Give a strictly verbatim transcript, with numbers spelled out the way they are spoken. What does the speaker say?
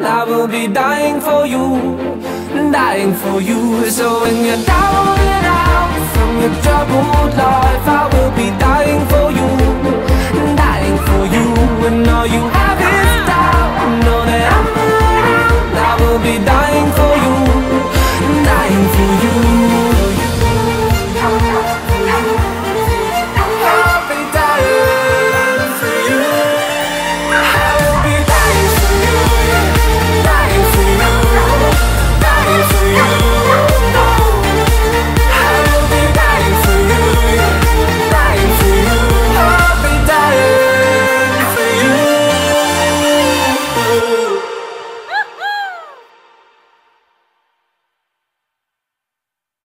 I will be dying for you, dying for you. So when you're down and out from your troubled life, I will be dying for you, dying for you.